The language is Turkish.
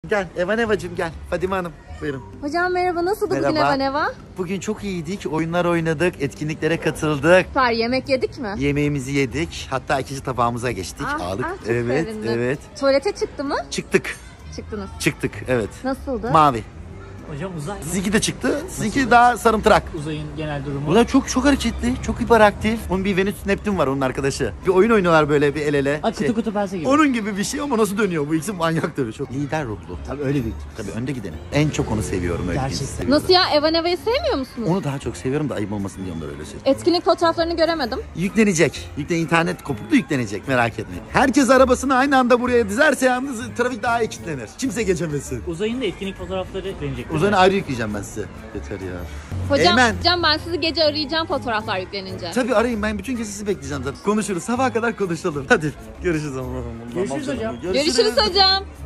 Gel Eva Neva'cığım gel. Fadime Hanım buyurun. Hocam merhaba, nasıldı bugün Eva Neva? Bugün çok iyiydik. Oyunlar oynadık, etkinliklere katıldık. Süper, yemek yedik mi? Yemeğimizi yedik. Hatta ikinci tabağımıza geçtik. Aldık. Çok evet, sevindim. evet. Tuvalete çıktı mı? Çıktık. Çıktınız. Çıktık, evet. Nasıldı? Mavi. Hocam uzay. Sizinki de çıktı. Sizinki daha sarımtırak. Uzayın genel durumu. Bu da çok hareketli, çok hiperaktif. Onun bir Venüs Neptün var onun arkadaşı. Bir oyun oynuyorlar böyle bir el ele. Kutu kutu pense gibi. Onun gibi bir şey ama nasıl dönüyor? Bu ikisi manyak tabii. Çok lider ruhlu. Tabii öyle bir. Tabii önde gideni. En çok onu seviyorum. Öyle Gerçekten. birini seviyorum. Nasıl ya, Eva Neva'yı sevmiyor musunuz? Onu daha çok seviyorum da ayıp olmasın diye onları öyle söylüyorum. Etkinlik fotoğraflarını göremedim. Yüklenecek. İnternet kopuklu yüklenecek, merak etmeyin. Herkes arabasını aynı anda buraya dizerse yalnız trafik daha iyi kilitlenir. Kimse geçemesin. Uzayın da etkinlik fotoğrafları denecek. Uzayını ayrı yükleyeceğim ben size. Yeter ya. Hocam, Eymen. hocam ben sizi gece arayacağım fotoğraflar yüklenince. Tabii arayın, ben bütün gece sizi bekleyeceğim zaten. Konuşuruz, sabaha kadar konuşalım. Hadi görüşürüz. Görüşürüz hocam. Görüşürüz hocam.